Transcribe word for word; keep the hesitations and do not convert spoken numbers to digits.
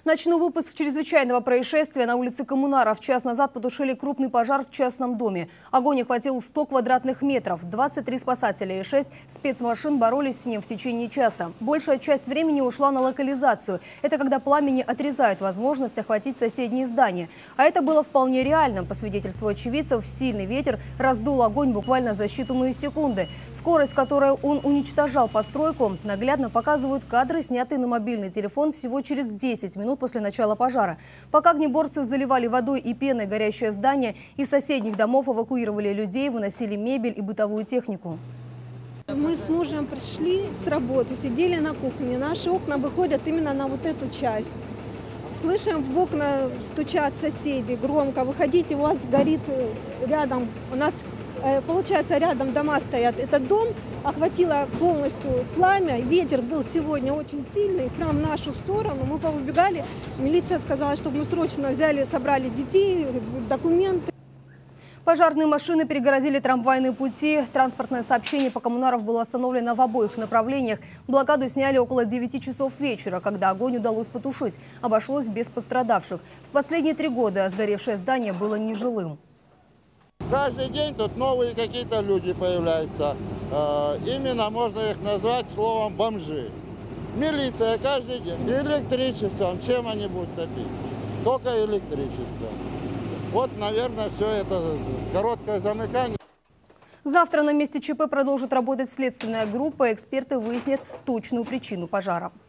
Начну выпуск чрезвычайного происшествия. На улице Коммунаров час назад потушили крупный пожар в частном доме. Огонь охватил сто квадратных метров. двадцать три спасателя и шесть спецмашин боролись с ним в течение часа. Большая часть времени ушла на локализацию. Это когда пламени отрезают возможность охватить соседние здания. А это было вполне реальным. По свидетельству очевидцев, сильный ветер раздул огонь буквально за считанные секунды. Скорость, с которой он уничтожал постройку, наглядно показывают кадры, снятые на мобильный телефон всего через десять минут после начала пожара. Пока огнеборцы заливали водой и пеной горящее здание, из соседних домов эвакуировали людей, выносили мебель и бытовую технику. Мы с мужем пришли с работы, сидели на кухне. Наши окна выходят именно на вот эту часть. Слышим, в окна стучат соседи громко. Выходите, у вас горит рядом. У нас, получается, рядом дома стоят. Этот дом охватило полностью пламя. Ветер был сегодня очень сильный, прямо в нашу сторону. Мы повыбегали. Милиция сказала, чтобы мы срочно взяли, собрали детей, документы. Пожарные машины перегородили трамвайные пути. Транспортное сообщение по Коммунаров было остановлено в обоих направлениях. Блокаду сняли около девяти часов вечера, когда огонь удалось потушить. Обошлось без пострадавших. В последние три года сгоревшее здание было нежилым. Каждый день тут новые какие-то люди появляются. Именно можно их назвать словом бомжи. Милиция каждый день. Электричеством. Чем они будут топить? Только электричеством. Вот, наверное, все это короткое замыкание. Завтра на месте ЧП продолжит работать следственная группа. Эксперты выяснят точную причину пожара.